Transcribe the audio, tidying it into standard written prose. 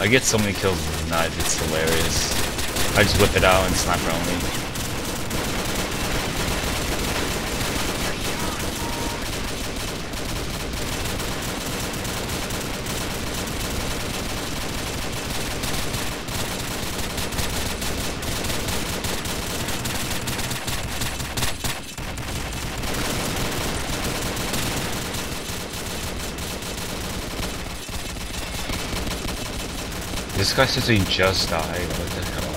I get so many kills with the knife, it's hilarious. I just whip it out and sniper only. This guy says he just died. What the hell?